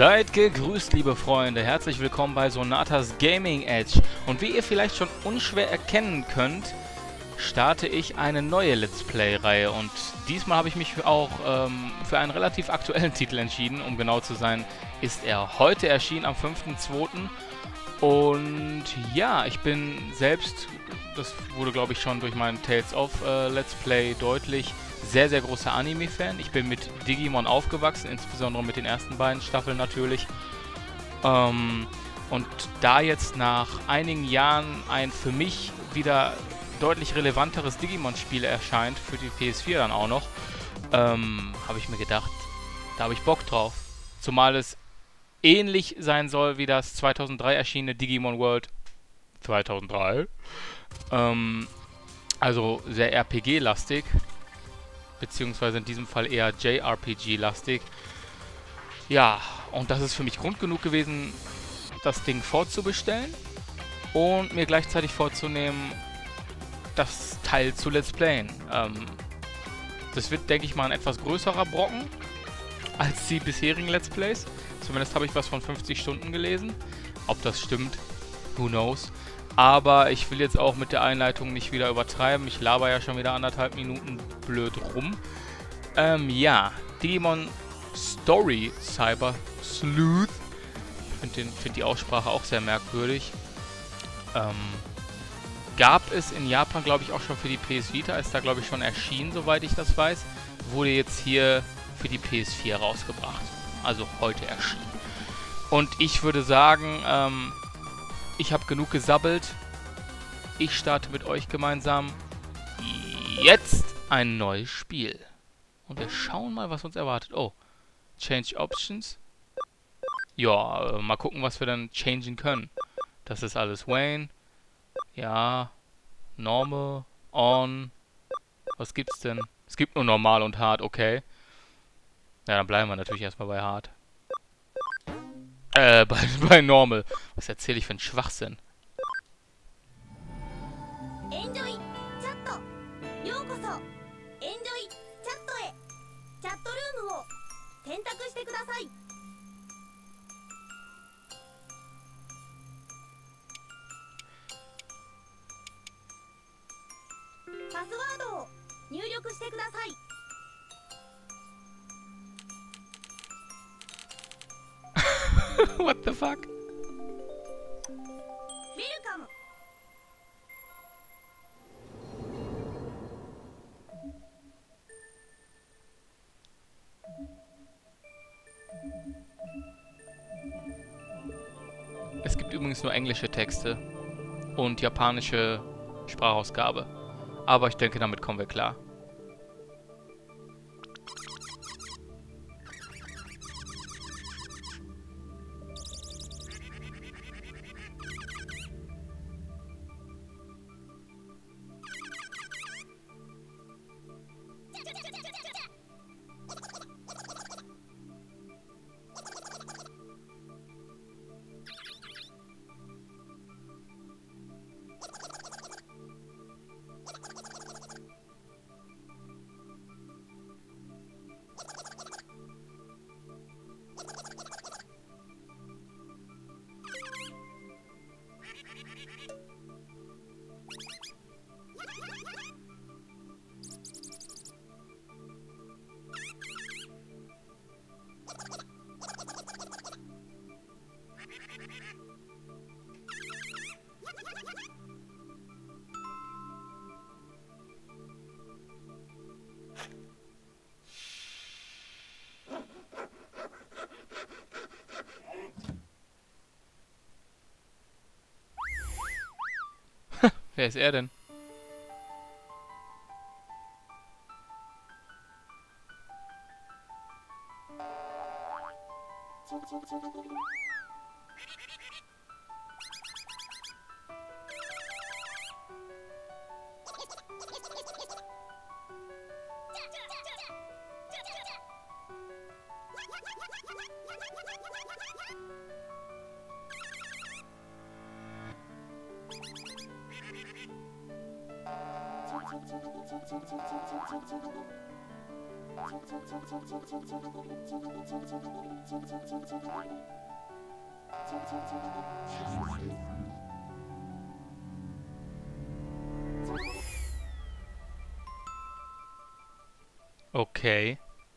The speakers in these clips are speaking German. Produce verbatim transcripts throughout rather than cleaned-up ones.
Seid gegrüßt, liebe Freunde. Herzlich willkommen bei Sonatas Gaming Edge. Und wie ihr vielleicht schon unschwer erkennen könnt, starte ich eine neue Let's Play-Reihe. Und diesmal habe ich mich auch ähm, für einen relativ aktuellen Titel entschieden. Um genau zu sein, ist er heute erschienen, am fünften zweiten Und ja, ich bin selbst, das wurde glaube ich schon durch meinen Tales of äh, Let's Play deutlich, sehr, sehr großer Anime-Fan. Ich bin mit Digimon aufgewachsen, insbesondere mit den ersten beiden Staffeln natürlich. Ähm, und da jetzt nach einigen Jahren ein für mich wieder deutlich relevanteres Digimon-Spiel erscheint, für die P S vier dann auch noch, ähm, habe ich mir gedacht, da habe ich Bock drauf. Zumal es ähnlich sein soll wie das zweitausenddrei erschienene Digimon World zweitausenddrei. Ähm, also sehr R P G-lastig. Beziehungsweise in diesem Fall eher J R P G-lastig. Ja, und das ist für mich Grund genug gewesen, das Ding vorzubestellen und mir gleichzeitig vorzunehmen, das Teil zu Let's Playen. Ähm, das wird, denke ich mal, ein etwas größerer Brocken als die bisherigen Let's Plays. Zumindest habe ich was von fünfzig Stunden gelesen. Ob das stimmt, who knows. Aber ich will jetzt auch mit der Einleitung nicht wieder übertreiben. Ich laber ja schon wieder anderthalb Minuten blöd rum. Ähm, ja. Digimon Story Cyber Sleuth. Ich finde find die Aussprache auch sehr merkwürdig. Ähm, gab es in Japan, glaube ich, auch schon für die P S Vita. Ist da, glaube ich, schon erschienen, soweit ich das weiß. Wurde jetzt hier für die P S vier rausgebracht. Also heute erschienen. Und ich würde sagen, ähm... ich habe genug gesabbelt. Ich starte mit euch gemeinsam jetzt ein neues Spiel. Und wir schauen mal, was uns erwartet. Oh, Change Options. Ja, äh, mal gucken, was wir dann changen können. Das ist alles Wayne. Ja, Normal, On. Was gibt's denn? Es gibt nur Normal und Hard, okay. Ja, dann bleiben wir natürlich erstmal bei Hard. Äh, bei, bei Normal. Was erzähle ich für einen Schwachsinn? Enjoy Chat. Yokoso. Enjoy Chat へ。チャットルームを選択してください。パスワードを入力してください。 What the fuck? Welcome. Es gibt übrigens nur englische Texte und japanische Sprachausgabe. Aber ich denke, damit kommen wir klar. Wer ist er denn? Okay.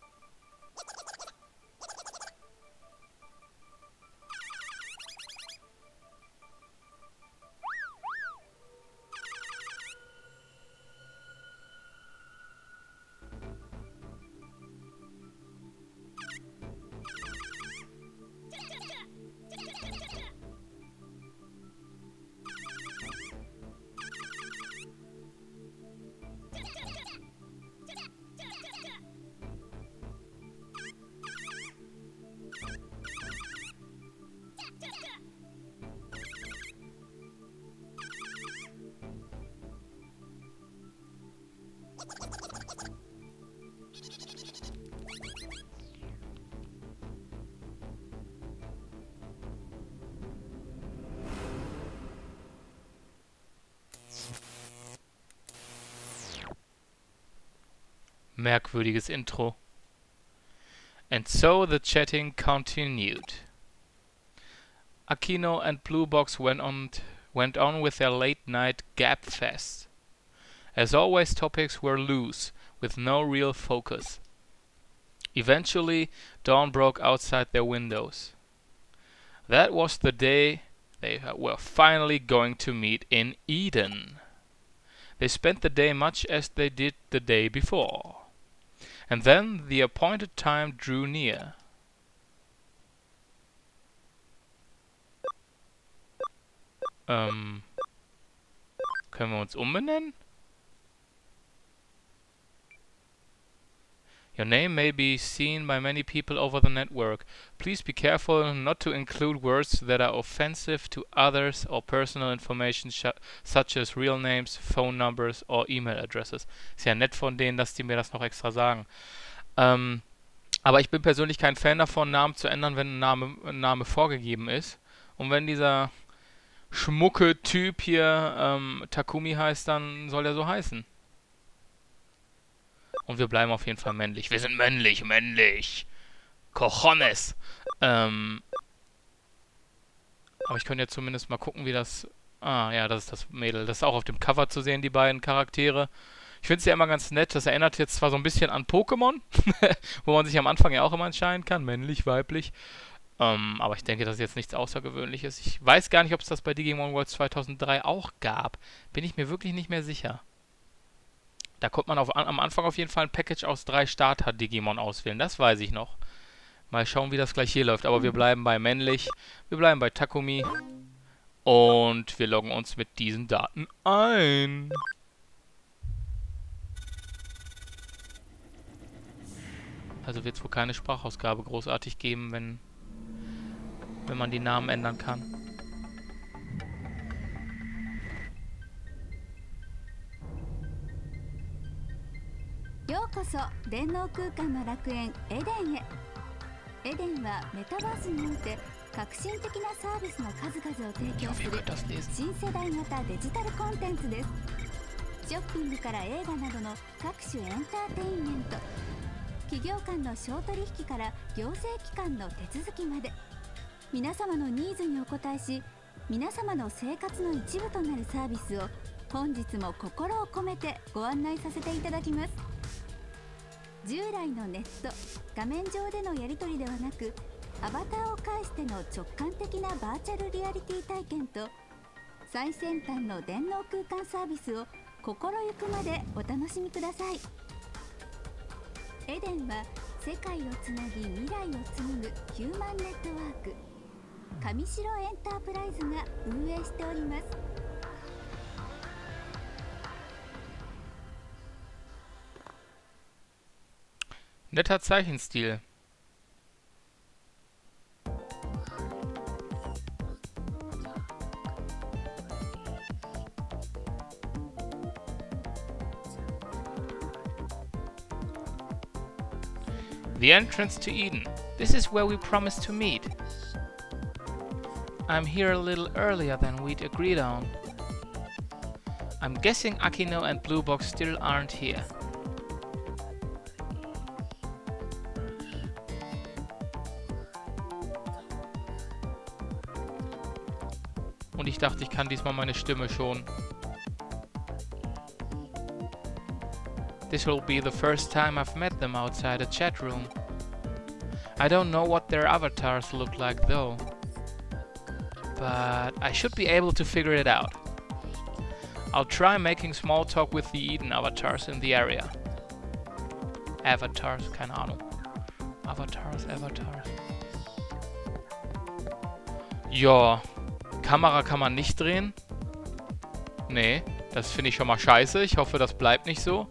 Merkwürdiges Intro. And so the chatting continued. Akino and Blue Box went on t went on with their late-night gap fest. As always, topics were loose, with no real focus. Eventually, dawn broke outside their windows. That was the day they were finally going to meet in Eden. They spent the day much as they did the day before. And then the appointed time drew near. Ähm, können wir uns umbenennen? Your name may be seen by many people over the network. Please be careful not to include words that are offensive to others or personal information such as real names, phone numbers or email addresses. Ist ja nett von denen, dass die mir das noch extra sagen. Ähm, aber ich bin persönlich kein Fan davon, Namen zu ändern, wenn ein Name, ein Name vorgegeben ist. Und wenn dieser schmucke Typ hier ähm, Takumi heißt, dann soll er so heißen. Und wir bleiben auf jeden Fall männlich. Wir sind männlich, männlich. Cojones. Ähm, aber ich könnte jetzt zumindest mal gucken, wie das... Ah, ja, das ist das Mädel. Das ist auch auf dem Cover zu sehen, die beiden Charaktere. Ich finde es ja immer ganz nett. Das erinnert jetzt zwar so ein bisschen an Pokémon, wo man sich am Anfang ja auch immer entscheiden kann. Männlich, weiblich. Ähm, aber ich denke, das ist jetzt nichts Außergewöhnliches. Ich weiß gar nicht, ob es das bei Digimon World zweitausenddrei auch gab. Bin ich mir wirklich nicht mehr sicher. Da konnte man auf, am Anfang auf jeden Fall ein Package aus drei Starter-Digimon auswählen. Das weiß ich noch. Mal schauen, wie das gleich hier läuft. Aber wir bleiben bei männlich. Wir bleiben bei Takumi. Und wir loggen uns mit diesen Daten ein. Also wird es wohl keine Sprachausgabe großartig geben, wenn, wenn man die Namen ändern kann. Yokoso, 電脳空間の楽園エデンへ。エデンはメタバースにおいて革新的なサービスの数々を提供する新世代型デジタルコンテンツです。ショッピングから映画などの各種エンターテインメント、企業間の商取引から行政機関の手続きまで、皆様のニーズにお応えし、皆様の生活の一部となるサービスを本日も心を込めてご案内させていただきます。従来のネット、画面上でのやり取りではなく、アバターを介しての直感的なバーチャルリアリティ体験と最先端の電脳空間サービスを心ゆくまでお楽しみください。エデンは世界をつなぎ未来を紡ぐヒューマンネットワーク、上白エンタープライズが運営しております。 Netter Zeichenstil. The entrance to Eden. This is where we promised to meet. I'm here a little earlier than we'd agreed on. I'm guessing Akino and Blue Box still aren't here. dachte, ich kann diesmal meine Stimme schonen. This will be the first time I've met them outside a chat room. I don't know what their avatars look like though. But I should be able to figure it out. I'll try making small talk with the Eden avatars in the area. Avatars, keine Ahnung. Avatars, Avatars. Ja, Kamera kann man nicht drehen. Nee, das finde ich schon mal scheiße. Ich hoffe, das bleibt nicht so.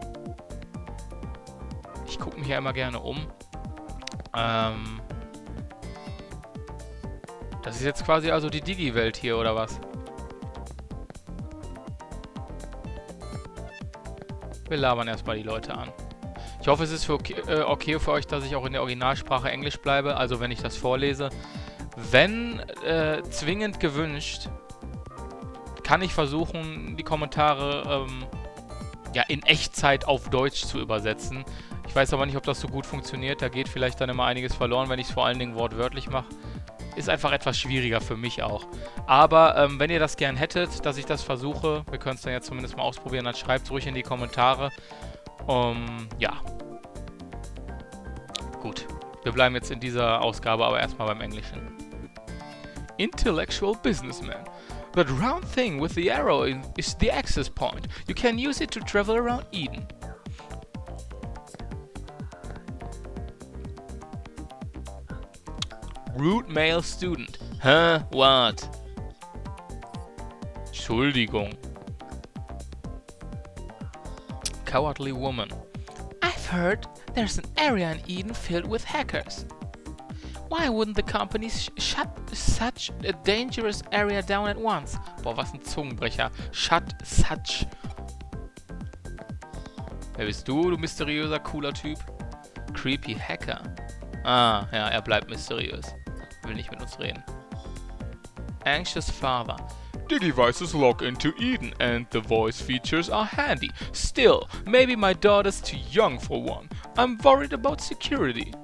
Ich gucke mich ja immer gerne um. Ähm... Das ist jetzt quasi also die Digi-Welt hier, oder was? Wir labern erstmal die Leute an. Ich hoffe, es ist für okay, äh, okay für euch, dass ich auch in der Originalsprache Englisch bleibe, also wenn ich das vorlese. Wenn äh, zwingend gewünscht, kann ich versuchen, die Kommentare ähm, ja, in Echtzeit auf Deutsch zu übersetzen. Ich weiß aber nicht, ob das so gut funktioniert. Da geht vielleicht dann immer einiges verloren, wenn ich es vor allen Dingen wortwörtlich mache. Ist einfach etwas schwieriger für mich auch. Aber ähm, wenn ihr das gern hättet, dass ich das versuche, wir können es dann jetzt zumindest mal ausprobieren, dann schreibt es ruhig in die Kommentare. Um, ja. Gut. Wir bleiben jetzt in dieser Ausgabe aber erstmal beim Englischen. Intellectual businessman. That round thing with the arrow in is the access point. You can use it to travel around Eden. Rude male student. Huh? What? Entschuldigung. Cowardly woman. I've heard there's an area in Eden filled with hackers. Why wouldn't the company sh shut such a dangerous area down at once? Boah, was ein Zungenbrecher. Shut such. Wer bist du, du mysteriöser, cooler Typ? Creepy Hacker. Ah, ja, er bleibt mysteriös. Will nicht mit uns reden. Anxious father. The devices log into Eden and the voice features are handy. Still, maybe my daughter's too young for one. I'm worried about security.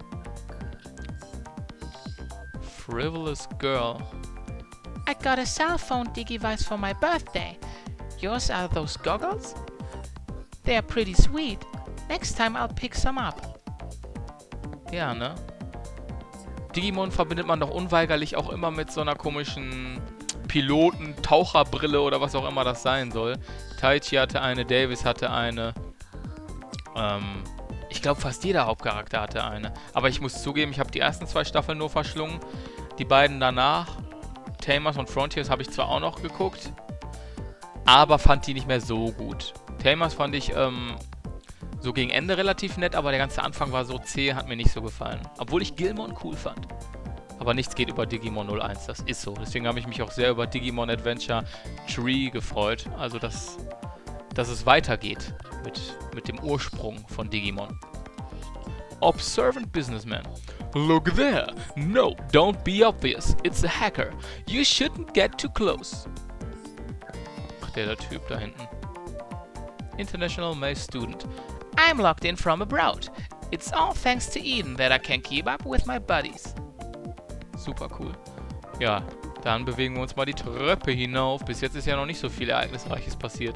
Frivolous girl. I got a cell phone device for my birthday. Yours are those goggles? They are pretty sweet. Next time I'll pick some up. Ja, ne? Digimon verbindet man doch unweigerlich auch immer mit so einer komischen Piloten-Taucherbrille oder was auch immer das sein soll. Taichi hatte eine, Davis hatte eine. Ähm, ich glaube fast jeder Hauptcharakter hatte eine. Aber ich muss zugeben, ich habe die ersten zwei Staffeln nur verschlungen. Die beiden danach, Tamers und Frontiers, habe ich zwar auch noch geguckt, aber fand die nicht mehr so gut. Tamers fand ich ähm, so gegen Ende relativ nett, aber der ganze Anfang war so zäh, hat mir nicht so gefallen. Obwohl ich Gilmon cool fand. Aber nichts geht über Digimon null eins, das ist so. Deswegen habe ich mich auch sehr über Digimon Adventure Tree gefreut. Also, dass, dass es weitergeht mit, mit dem Ursprung von Digimon. Observant businessman. Look there! No, don't be obvious. It's a hacker. You shouldn't get too close. Ach, der, der Typ da hinten. International male student. I'm logged in from abroad. It's all thanks to Eden that I can keep up with my buddies. Super cool. Ja, dann bewegen wir uns mal die Treppe hinauf. Bis jetzt ist ja noch nicht so viel Ereignisreiches passiert.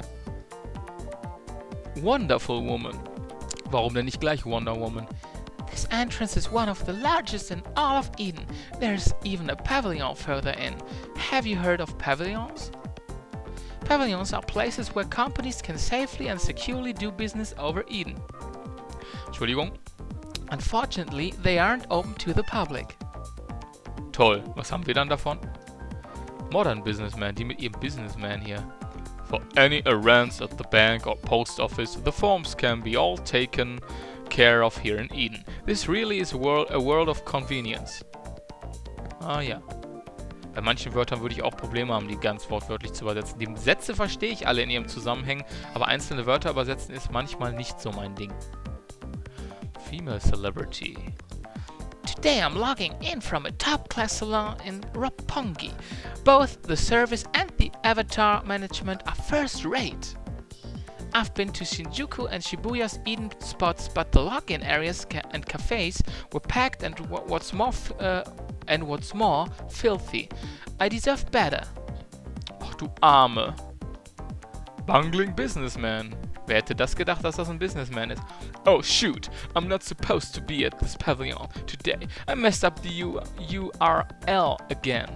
Wonderful Woman. Warum denn nicht gleich Wonder Woman? This entrance is one of the largest in all of Eden. There's even a pavilion further in. Have you heard of pavilions? Pavilions are places where companies can safely and securely do business over Eden. Entschuldigung. Unfortunately, they aren't open to the public. Toll, was haben wir dann davon? Modern Businessman, die mit ihrem Businessman hier. For any errands at the bank or post office, the forms can be all taken care of here in Eden. This really is a world, a world of convenience. Ah ja. Bei manchen Wörtern würde ich auch Probleme haben, die ganz wortwörtlich zu übersetzen. Die Sätze verstehe ich alle in ihrem Zusammenhang, aber einzelne Wörter übersetzen ist manchmal nicht so mein Ding. Female Celebrity. Today I'm logging in from a top-class salon in Roppongi. Both the service and the avatar management are first-rate. I've been to Shinjuku and Shibuya's Eden spots, but the login areas ca and cafes were packed and what's more, f uh, and what's more, filthy. I deserve better. du Arme. Bungling Businessman. Wer hätte das gedacht, dass das ein Businessman ist? Oh shoot, I'm not supposed to be at this pavilion today. I messed up the U URL again.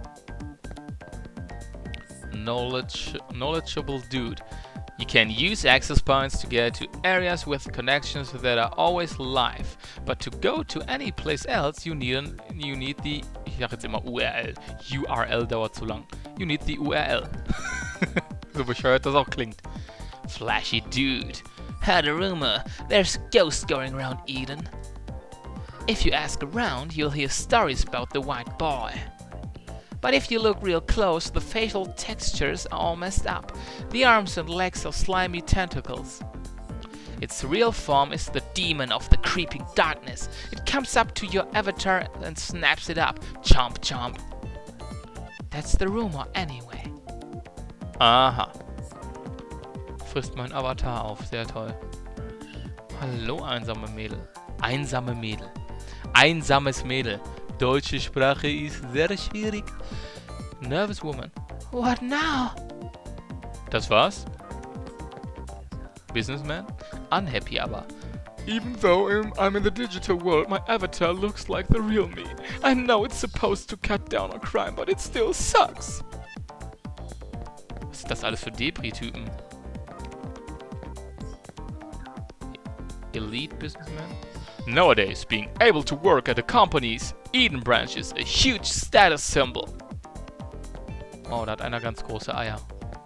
Knowledge, knowledgeable dude. You can use access points to get to areas with connections that are always live. But to go to any place else, you need an, you need the, ich sag jetzt immer U R L. U R L dauert zu lang. You need the U R L. So bescheuert das auch klingt. Flashy dude. Heard a rumor. There's ghosts going around Eden. If you ask around, you'll hear stories about the white boy. But if you look real close, the facial textures are all messed up. The arms and legs are slimy tentacles. Its real form is the demon of the creeping darkness. It comes up to your avatar and snaps it up. Chomp chomp. That's the rumor anyway. Aha. Frisst mein Avatar auf. Sehr toll. Hallo, einsame Mädel. Einsame Mädel. Einsames Mädel. Deutsche Sprache ist sehr schwierig. Nervous woman. What now? Das war's? Businessman? Unhappy aber. Even though I'm, I'm in the digital world, my avatar looks like the real me. I know it's supposed to cut down on crime, but it still sucks. Was ist das alles für Depri-Typen? Elite Businessman? Nowadays, being able to work at a company's Eden branch is a huge status symbol. Oh, da hat einer ganz große Eier.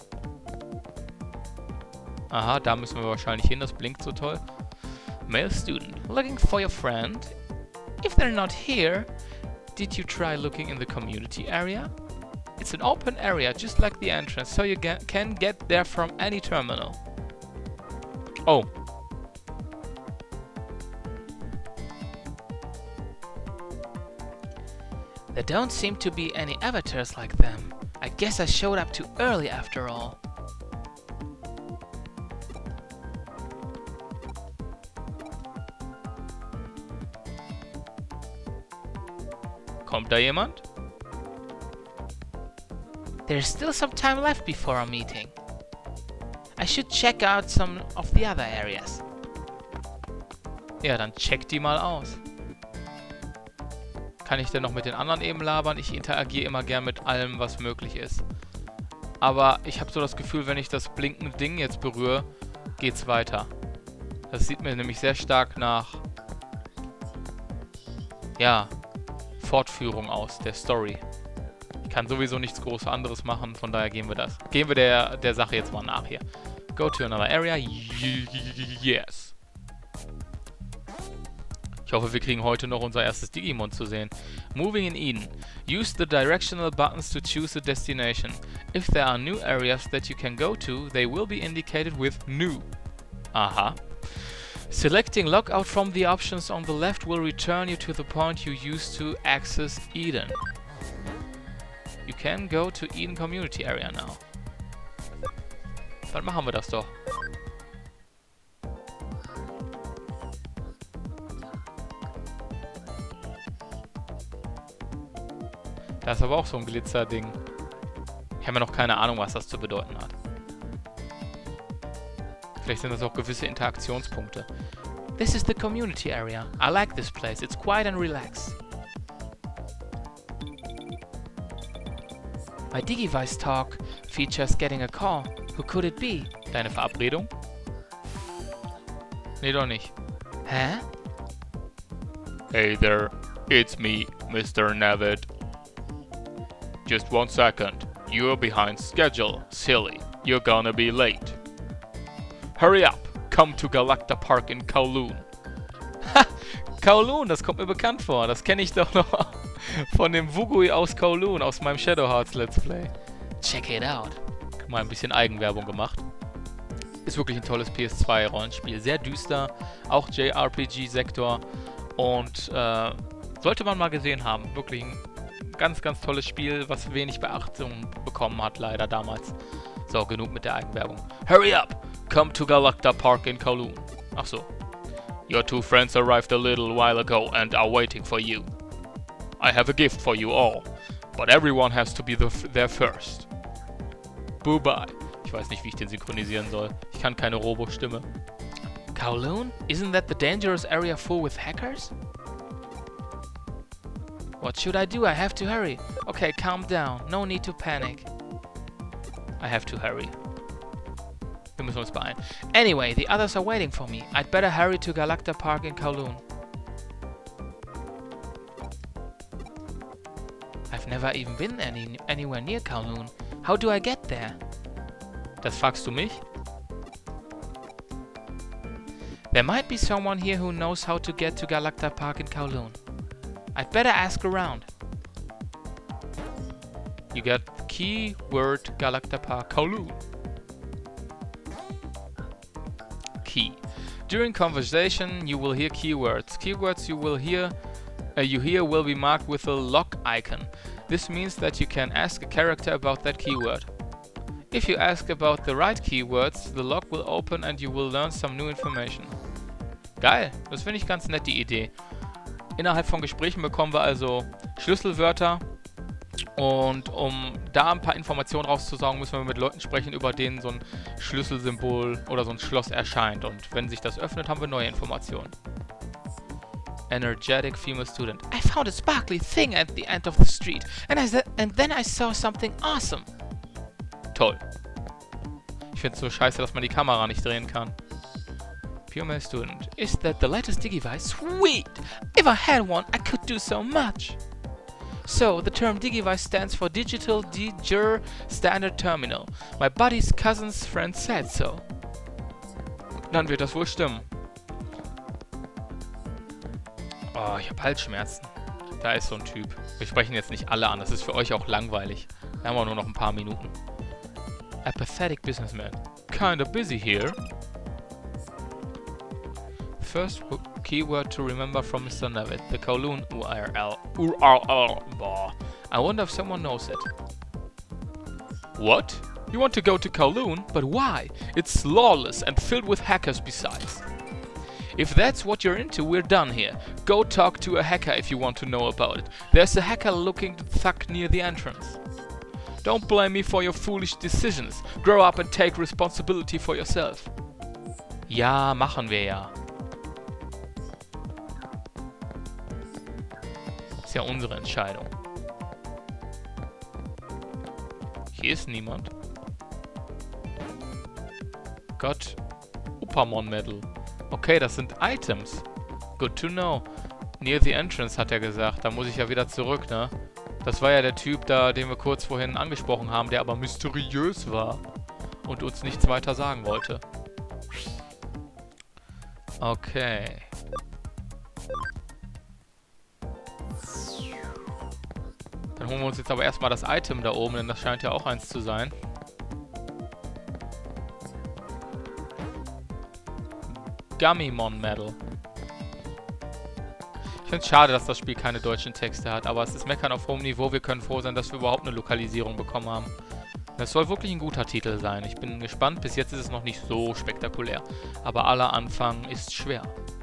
Aha, da müssen wir wahrscheinlich hin, das blinkt so toll. Male student, looking for your friend? If they're not here, did you try looking in the community area? It's an open area, just like the entrance, so you get, can get there from any terminal. Oh. There don't seem to be any avatars like them. I guess I showed up too early after all. Kommt da jemand? There's still some time left before our meeting. I should check out some of the other areas. Ja, dann check die mal aus. Kann ich denn noch mit den anderen eben labern? Ich interagiere immer gern mit allem, was möglich ist. Aber ich habe so das Gefühl, wenn ich das blinkende Ding jetzt berühre, geht's weiter. Das sieht mir nämlich sehr stark nach, ja, Fortführung aus der Story. Ich kann sowieso nichts groß anderes machen, von daher gehen wir das. Gehen wir der, der Sache jetzt mal nach hier. Go to another area. Yes. Ich hoffe, wir kriegen heute noch unser erstes Digimon zu sehen. Moving in Eden. Use the directional buttons to choose a destination. If there are new areas that you can go to, they will be indicated with new. Aha. Selecting Logout from the options on the left will return you to the point you used to access Eden. You can go to Eden Community Area now. Dann machen wir das doch. Da ist aber auch so ein Glitzer-Ding. Ich habe ja noch keine Ahnung, was das zu bedeuten hat. Vielleicht sind das auch gewisse Interaktionspunkte. This is the community area. I like this place. It's quiet and relaxed. My Digivice talk features getting a call. Who could it be? Deine Verabredung? Nee, doch nicht. Hä? Hey there. It's me, Mister Navid. Just one second. You're behind schedule. Silly. You're gonna be late. Hurry up. Come to Galacta Park in Kowloon. Ha! Kowloon, das kommt mir bekannt vor. Das kenne ich doch noch von dem Wugui aus Kowloon, aus meinem Shadow Hearts Let's Play. Check it out. Mal ein bisschen Eigenwerbung gemacht. Ist wirklich ein tolles P S zwei Rollenspiel. Sehr düster. Auch J R P G-Sektor. Und äh, sollte man mal gesehen haben. Wirklich ein ganz, ganz tolles Spiel, was wenig Beachtung bekommen hat, leider damals. So, genug mit der Eigenwerbung. Hurry up! Come to Galacta Park in Kowloon. Ach so. Your two friends arrived a little while ago and are waiting for you. I have a gift for you all, but everyone has to be the f there first. Bye-bye. Ich weiß nicht, wie ich den synchronisieren soll. Ich kann keine Robo-Stimme. Kowloon? Isn't that the dangerous area full with hackers? What should I do? I have to hurry. Okay, calm down. No need to panic. I have to hurry. Wir müssen uns beeilen. Anyway, the others are waiting for me. I'd better hurry to Galacta Park in Kowloon. I've never even been any, anywhere near Kowloon. How do I get there? Das fragst du mich? There might be someone here who knows how to get to Galacta Park in Kowloon. I'd better ask around. You got the keyword Galacta Park Kowloon. Key. During conversation, you will hear keywords. Keywords you will hear, uh, you hear will be marked with a lock icon. This means that you can ask a character about that keyword. If you ask about the right keywords, the lock will open and you will learn some new information. Geil, das finde ich ganz nett, die Idee. Innerhalb von Gesprächen bekommen wir also Schlüsselwörter und um da ein paar Informationen rauszusaugen, müssen wir mit Leuten sprechen, über denen so ein Schlüsselsymbol oder so ein Schloss erscheint. Und wenn sich das öffnet, haben wir neue Informationen. Energetic female student. I found a sparkly thing at the end of the street and, I and then I saw something awesome. Toll. Ich finde es so scheiße, dass man die Kamera nicht drehen kann. Pure male student. Is that the latest Digivice? Sweet! If I had one, I could do so much. So, the term Digivice stands for Digital Diger Standard Terminal. My buddy's cousin's friend said so. Dann wird das wohl stimmen. Oh, ich habe Halsschmerzen. Da ist so ein Typ. Wir sprechen jetzt nicht alle an, das ist für euch auch langweilig. Wir haben auch nur noch ein paar Minuten. A pathetic businessman. Kinda busy here. First keyword to remember from Mister Nevitt. The Kowloon U R L. U R L. Boah. I wonder if someone knows it. What? You want to go to Kowloon? But why? It's lawless and filled with hackers besides. If that's what you're into, we're done here. Go talk to a hacker if you want to know about it. There's a hacker looking thug near the entrance. Don't blame me for your foolish decisions. Grow up and take responsibility for yourself. Ja, machen wir ja. Ist ja unsere Entscheidung. Hier ist niemand. Gott. Upamon Medal. Okay, das sind Items. Good to know. Near the entrance hat er gesagt. Da muss ich ja wieder zurück, ne? Das war ja der Typ da, den wir kurz vorhin angesprochen haben, der aber mysteriös war und uns nichts weiter sagen wollte. Okay. Dann holen wir uns jetzt aber erstmal das Item da oben, denn das scheint ja auch eins zu sein. Gummimon Medal. Ich finde es schade, dass das Spiel keine deutschen Texte hat, aber es ist Meckern auf hohem Niveau. Wir können froh sein, dass wir überhaupt eine Lokalisierung bekommen haben. Das soll wirklich ein guter Titel sein. Ich bin gespannt. Bis jetzt ist es noch nicht so spektakulär. Aber aller Anfang ist schwer.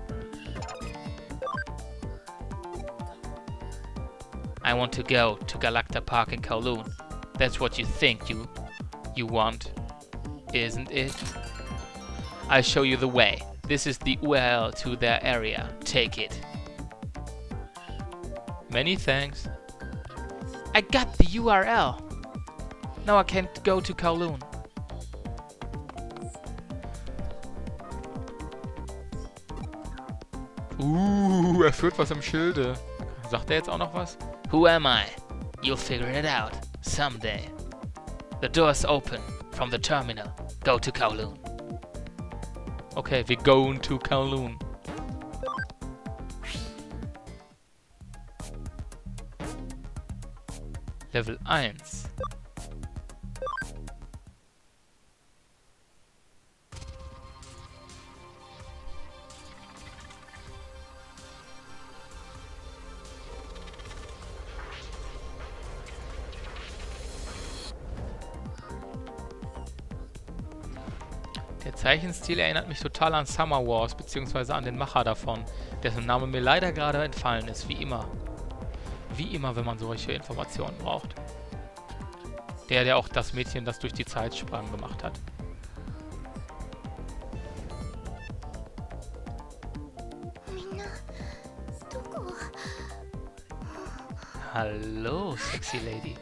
I want to go to Galacta Park in Kowloon. That's what you think you, you want, isn't it? I'll show you the way. This is the U R L to their area. Take it. Many thanks. I got the U R L. Now I can't go to Kowloon. Uh, er führt was im Schilde. Sagt er jetzt auch noch was? Who am I? You'll figure it out. Someday. The door's open from the terminal. Go to Kowloon. Okay, wir going to Kowloon. Level eins. Der Zeichenstil erinnert mich total an Summer Wars, beziehungsweise an den Macher davon, dessen Name mir leider gerade entfallen ist, wie immer. Wie immer, wenn man solche Informationen braucht. Der, der auch das Mädchen, das durch die Zeit sprang, gemacht hat. Hallo, sexy Lady.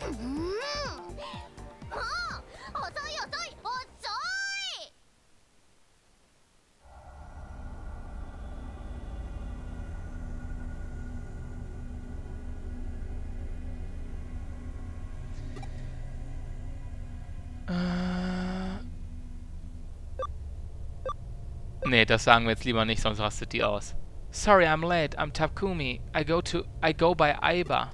Nee, das sagen wir jetzt lieber nicht, sonst rastet die aus. Sorry, I'm late. I'm Takumi. I go to I go by Aiba.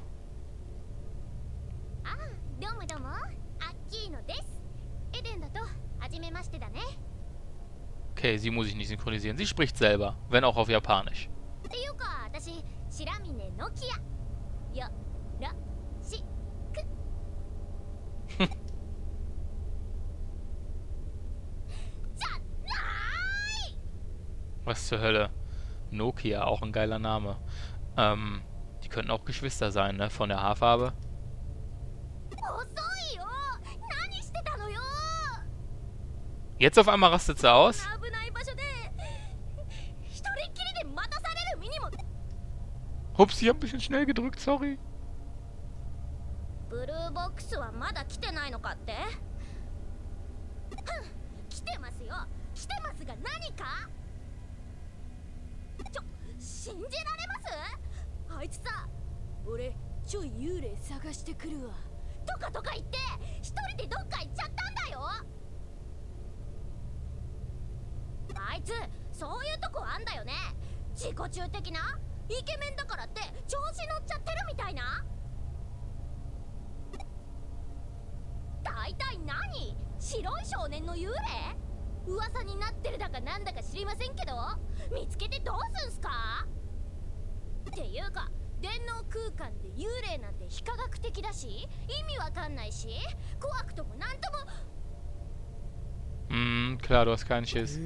Okay, sie muss ich nicht synchronisieren. Sie spricht selber, wenn auch auf Japanisch. Was zur Hölle? Nokia, auch ein geiler Name. Ähm, die könnten auch Geschwister sein, ne? Von der Haarfarbe. Jetzt auf einmal rastet sie aus? Hups, ich hab ein bisschen schnell gedrückt, sorry. Hm, klar, du hast keinen Schiss.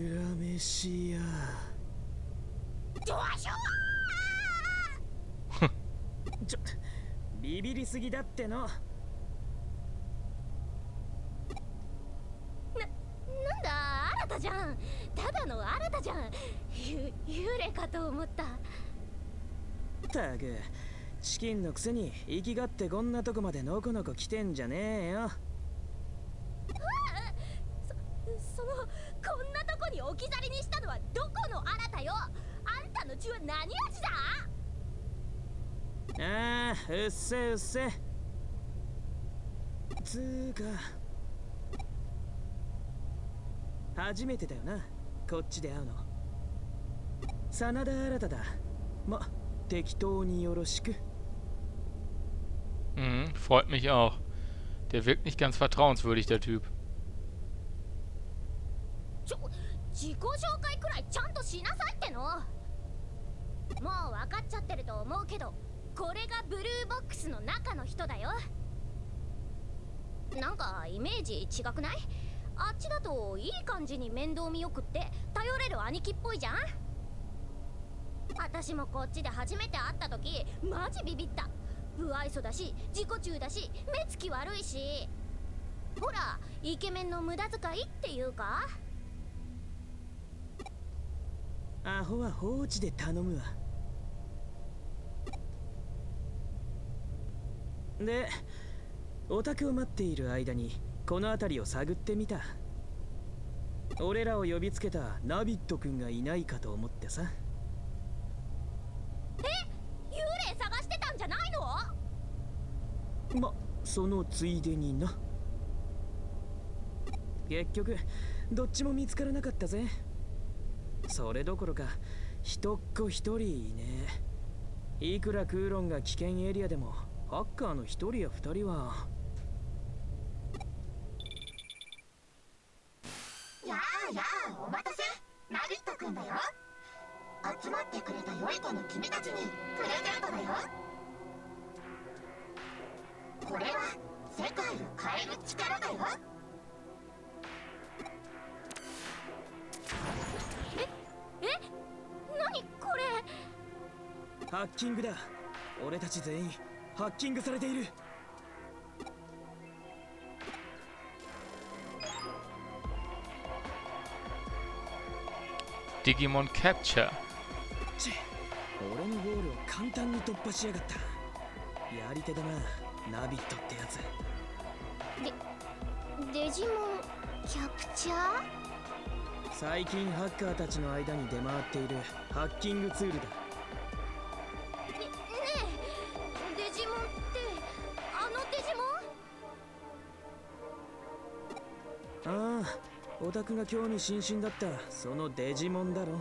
ああ、うっせうっせ。つーか。初めてだよな、こっちで会うの。真田新だ。ま、適当によろしく。 Mhm, freut mich auch. Der wirkt nicht ganz vertrauenswürdig, der Typ. アホは放置で頼むわ。で、オタクを待っている間にこの辺りを探ってみた。俺らを呼びつけたナビット君がいないかと思ってさ。 え、幽霊探してたんじゃないの？ま、そのついでにな。結局どっちも見つからなかったぜ。それどころか一っ子一人いねえ。いくらクーロンが危険エリアでもハッカーの一人や二人は。 やあやあ、お待たせ。ナビット君だよ。集まってくれた良い子の君たちにプレゼントだよ。これは世界を変える力だよ。 え、何これ？ ハッキングだ。俺たち全員ハッキングされている。 Digimon Capture. 俺のゴールを簡単に突破しやがった。やり手だな、ナビットってやつ。 デ、デジモンキャプチャー？ 最近ハッカーたちの間に出回っているハッキングツールだ。ね、ねえ、デジモンってあのデジモン？ ああ、オタクが興味津々だったそのデジモンだろ。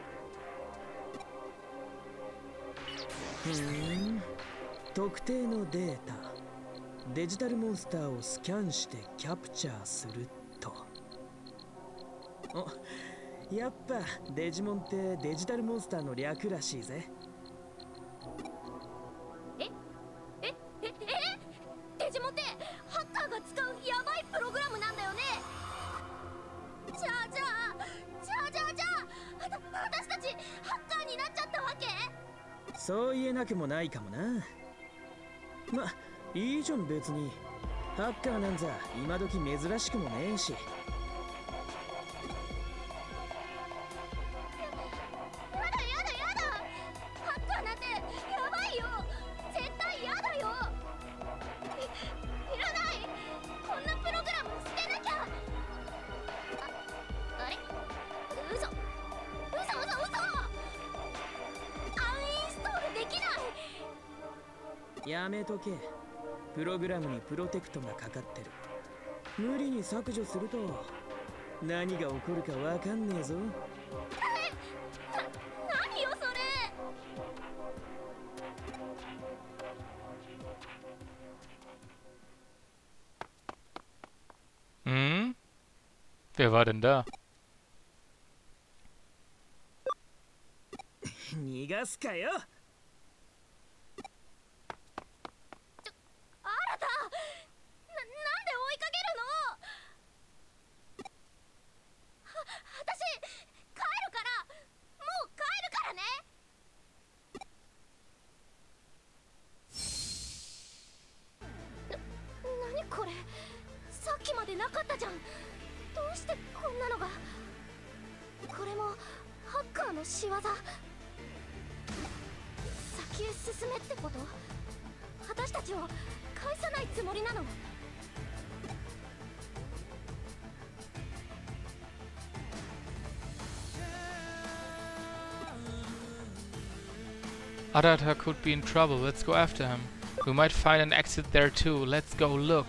ふーん、特定のデータ、デジタルモンスターをスキャンしてキャプチャーすると。お、やっぱデジモンってデジタルモンスターの略らしいぜ。 ええええデジモンってハッカーが使うヤバいプログラムなんだよね。じゃあじゃあじゃあじゃあじゃあわた私たちハッカーになっちゃったわけ？ そう言えなくもないかもな。ま、いいじゃん別に。ハッカーなんざ今時珍しくもねえし。 やだやだやだ、ハッカーなんてやばいよ。絶対やだよ。い、いらない。こんなプログラム捨てなきゃ。あ、あれ？嘘嘘嘘嘘。アンインストールできない。 やめとけ。プログラムにプロテクトがかかってる。無理に削除すると何が起こるかわかんねえぞ。 え、な、何よそれ。 Hm? Wer war denn da? 逃がすかよ。 新た、な、なんで追いかけるの？は、私帰るから、もう帰るからね。な、なにこれ？さっきまでなかったじゃん。どうしてこんなのが？これもハッカーの仕業？先へ進めってこと？私たちを返さないつもりなの Arata could be in trouble. Let's go after him. We might find an exit there too. Let's go look.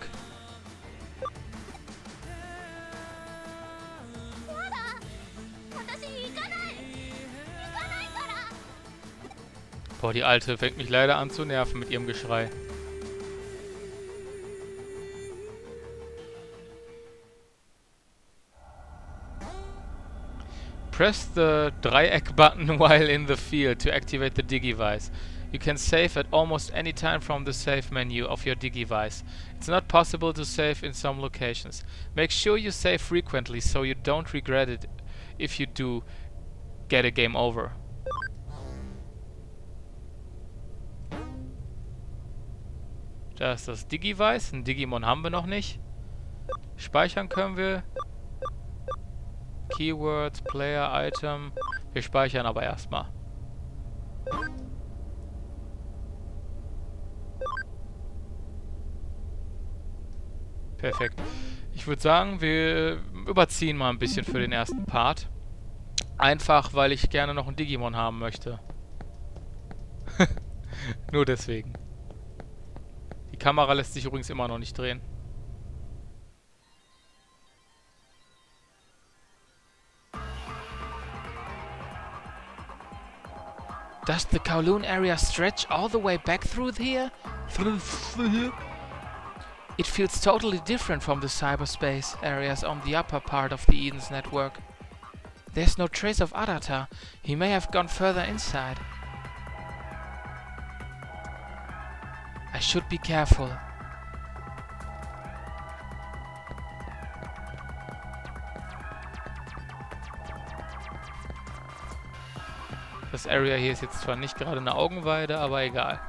やだ、私行かない、行かないから。 Boah, die Alte fängt mich leider an zu nerven mit ihrem Geschrei. Press the Dreieck button while in the field to activate the Digivice. You can save at almost any time from the save menu of your Digivice. It's not possible to save in some locations. Make sure you save frequently so you don't regret it if you do get a game over. Da ist das Digivice. Ein Digimon haben wir noch nicht. Speichern können wir. Keywords, Player, Item. Wir speichern aber erstmal. Perfekt. Ich würde sagen, wir überziehen mal ein bisschen für den ersten Part. Einfach, weil ich gerne noch einen Digimon haben möchte. Nur deswegen. Die Kamera lässt sich übrigens immer noch nicht drehen. Does the Kowloon area stretch all the way back through here? It feels totally different from the cyberspace areas on the upper part of the Eden's network. There's no trace of Arata. He may have gone further inside. I should be careful. Das Area hier ist jetzt zwar nicht gerade eine Augenweide, aber egal.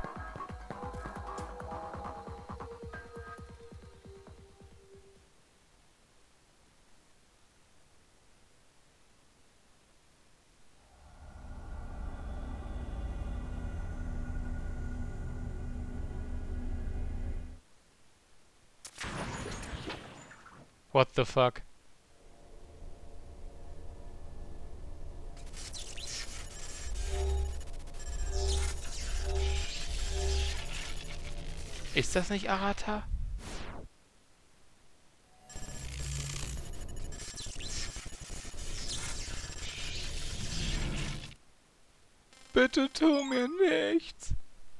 What the fuck? Ist das nicht Arata? Bitte tu mir nichts.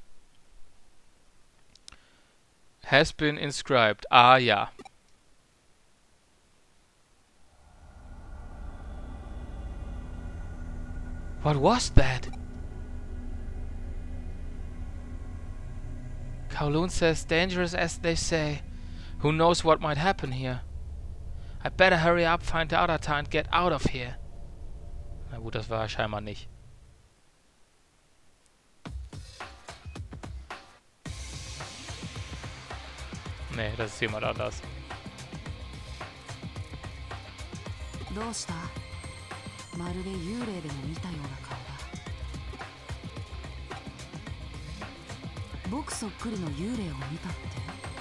Has been inscribed. Ah ja. What was that? Kowloon says dangerous as they say. Who knows what might happen here? I better hurry up, find Arata and get out of here. Na gut, das war scheinbar nicht. Nee, das ist jemand anders. どうした？まるで幽霊でも見たような顔だ。僕そっくりの幽霊を見たって？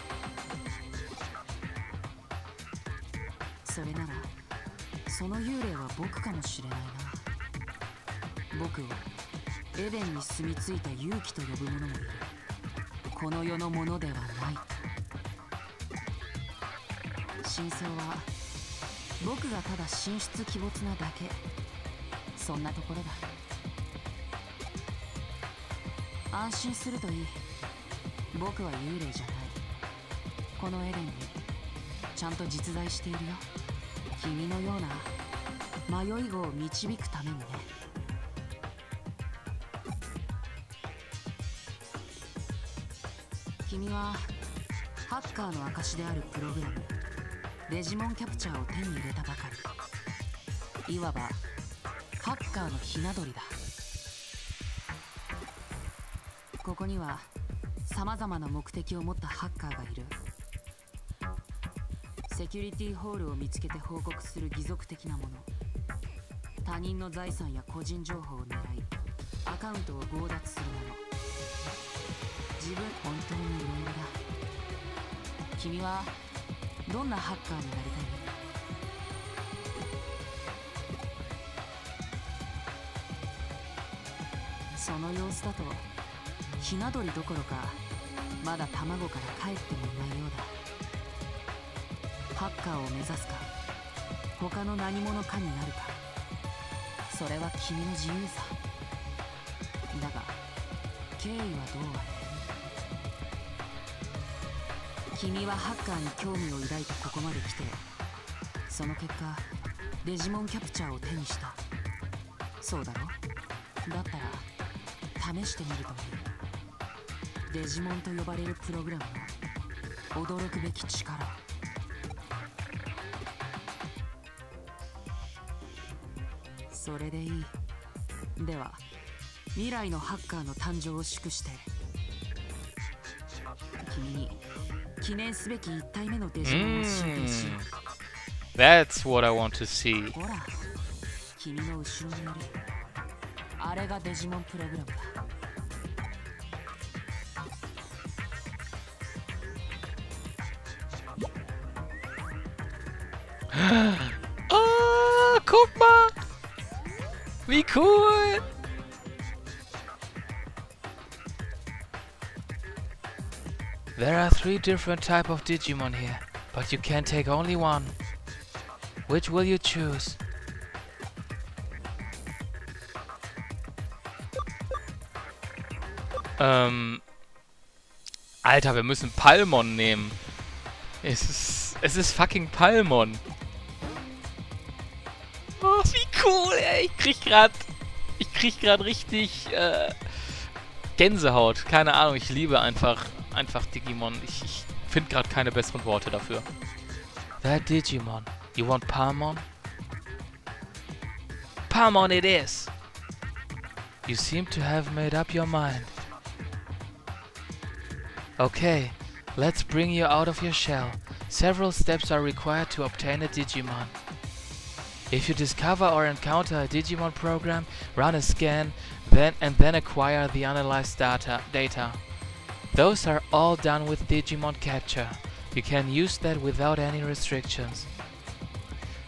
それならその幽霊は僕かもしれないな。僕をエデンに住み着いた勇気と呼ぶ者もいる。この世のものではないと。真相は僕がただ神出鬼没なだけ。そんなところだ。安心するといい。僕は幽霊じゃない。このエデンにちゃんと実在しているよ。君のような迷い子を導くためにね。君はハッカーの証であるプログラムデジモンキャプチャーを手に入れたばかり。いわばハッカーのひな鳥だ。ここにはさまざまな目的を持ったハッカーがいる。セキュリティホールを見つけて報告する義賊的なもの、他人の財産や個人情報を狙いアカウントを強奪するもの。自分本当にいろいろだ。君はどんなハッカーになりたい？その様子だとひな鳥どころかまだ卵から帰ってもいないようだ。ハッカーを目指すか他の何者かになるか、それは君の自由さ。だが経緯はどうあれ、君はハッカーに興味を抱いてここまで来て、その結果デジモンキャプチャーを手にした。そうだろ？だったら試してみるといい。デジモンと呼ばれるプログラムの驚くべき力。それでいい。では未来のハッカーの誕生を祝して君に記念すべきいち体目のデジモンを進呈しよう。 That's what I want to see. ほら、君の後ろにいるあれがデジモンプログラムだ。 Ah, guck mal! Wie cool! There are three different type of Digimon here, but you can take only one. Which will you choose? Ähm... Alter, wir müssen Palmon nehmen. Es ist... Es ist fucking Palmon. Oh, wie cool, ey. Ich krieg grad... Ich krieg grad richtig, äh... Gänsehaut. Keine Ahnung, ich liebe einfach... Einfach Digimon. Ich, ich finde gerade keine besseren Worte dafür. That Digimon. You want Palmon? Palmon it is! You seem to have made up your mind. Okay, let's bring you out of your shell. Several steps are required to obtain a Digimon. If you discover or encounter a Digimon program, run a scan, then and then acquire the analyzed data. data. Those are all done with Digimon Capture. You can use that without any restrictions.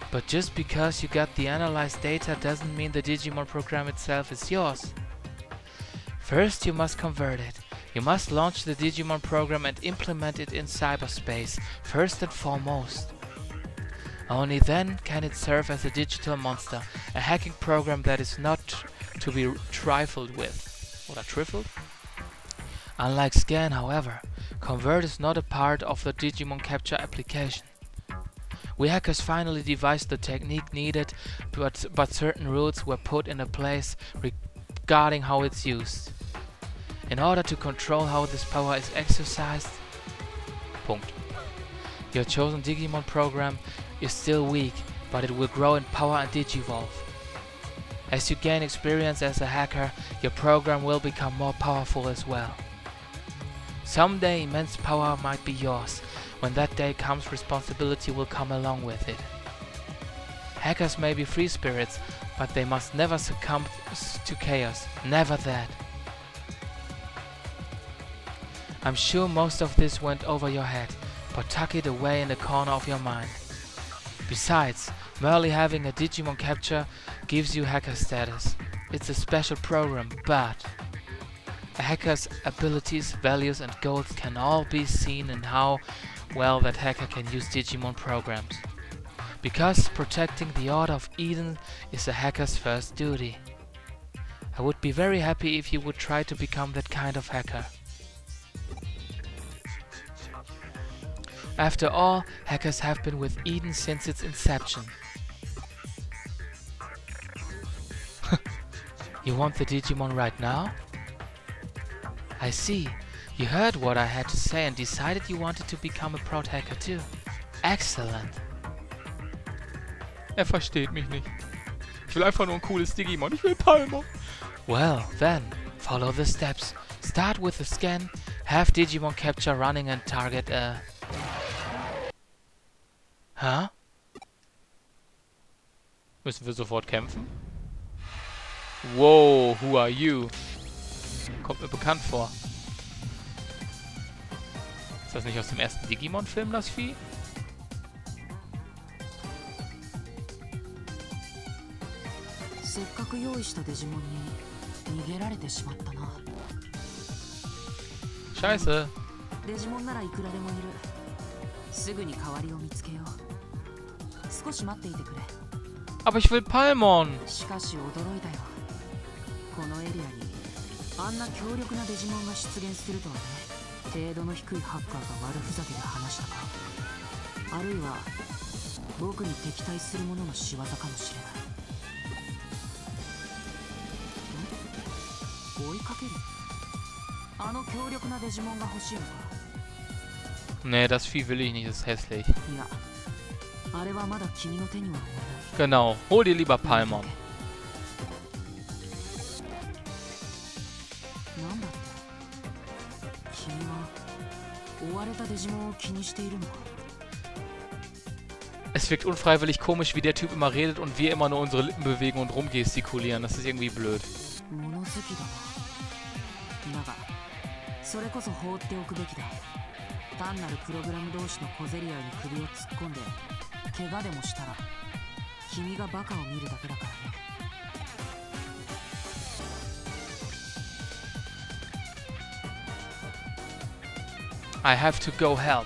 But just because you got the analyzed data doesn't mean the Digimon program itself is yours. First you must convert it. You must launch the Digimon program and implement it in cyberspace, first and foremost. Only then can it serve as a digital monster, a hacking program that is not to be trifled with. Oder trifled? Unlike Scan, however, Convert is not a part of the Digimon capture application. We hackers finally devised the technique needed, but, but certain rules were put in place regarding how it's used. In order to control how this power is exercised, Punkt. Your chosen Digimon program is still weak, but it will grow in power and digivolve. As you gain experience as a hacker, your program will become more powerful as well. Someday immense power might be yours. When that day comes, responsibility will come along with it. Hackers may be free spirits, but they must never succumb to chaos. Never that. I'm sure most of this went over your head, but tuck it away in the corner of your mind. Besides, merely having a Digimon capture gives you hacker status. It's a special program, but a hacker's abilities, values and goals can all be seen in how well that hacker can use Digimon programs. Because protecting the Order of Eden is a hacker's first duty. I would be very happy if you would try to become that kind of hacker. After all, hackers have been with Eden since its inception. You want the Digimon right now? I see. You heard what I had to say and decided you wanted to become a proud hacker too. Excellent. Er versteht mich nicht. Ich will einfach nur ein cooles Digimon. Ich will Palmer. Well, then, follow the steps. Start with the scan, have Digimon capture running and target a... Huh? Müssen wir sofort kämpfen? Wow, who are you? Kommt mir bekannt vor. Ist das nicht aus dem ersten Digimon-Film, das Vieh? Scheiße. Aber ich will Palmon. あんな強力なデジモンが出現するとはね。程度の低いハッカーが悪ふざけで話したか。あるいは僕に敵対する者の仕業かもしれない。ん？追いかける？あの強力なデジモンが欲しいのか。Nee, das Vieh will ich nicht, das ist hässlich. Ja. あれはまだ君の手には負えない。Genau, hol dir lieber Palmon. Es wirkt unfreiwillig komisch, wie der Typ immer redet und wir immer nur unsere Lippen bewegen und rumgestikulieren. Das ist irgendwie blöd. I have to go help.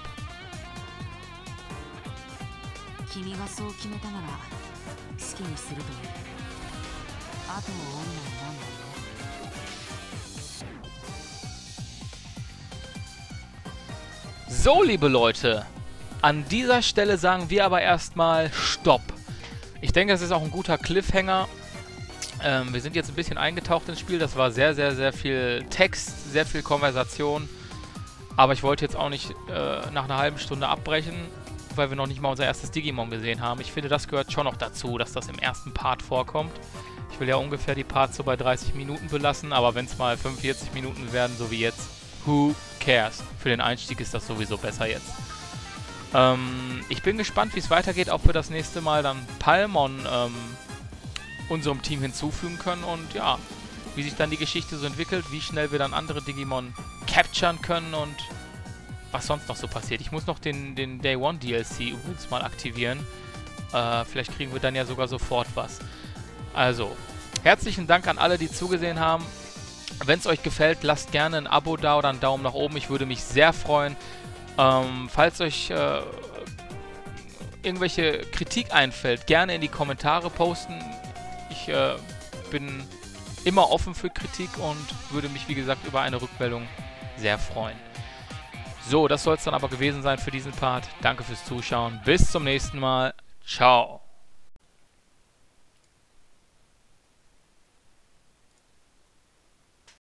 So, liebe Leute, an dieser Stelle sagen wir aber erstmal Stopp. Ich denke, das ist auch ein guter Cliffhanger. Ähm, wir sind jetzt ein bisschen eingetaucht ins Spiel. Das war sehr, sehr, sehr viel Text, sehr viel Konversation. Aber ich wollte jetzt auch nicht äh, nach einer halben Stunde abbrechen, weil wir noch nicht mal unser erstes Digimon gesehen haben. Ich finde, das gehört schon noch dazu, dass das im ersten Part vorkommt. Ich will ja ungefähr die Parts so bei dreißig Minuten belassen, aber wenn es mal fünfundvierzig Minuten werden, so wie jetzt, who cares? Für den Einstieg ist das sowieso besser jetzt. Ähm, ich bin gespannt, wie es weitergeht, ob wir das nächste Mal dann Palmon ähm, unserem Team hinzufügen können und ja, wie sich dann die Geschichte so entwickelt, wie schnell wir dann andere Digimon capturen können und was sonst noch so passiert. Ich muss noch den, den Day One D L C übrigens mal aktivieren. Äh, vielleicht kriegen wir dann ja sogar sofort was. Also, herzlichen Dank an alle, die zugesehen haben. Wenn es euch gefällt, lasst gerne ein Abo da oder einen Daumen nach oben. Ich würde mich sehr freuen. Ähm, falls euch äh, irgendwelche Kritik einfällt, gerne in die Kommentare posten. Ich äh, bin immer offen für Kritik und würde mich, wie gesagt, über eine Rückmeldung sehr freuen. So, das soll es dann aber gewesen sein für diesen Part. Danke fürs Zuschauen. Bis zum nächsten Mal. Ciao.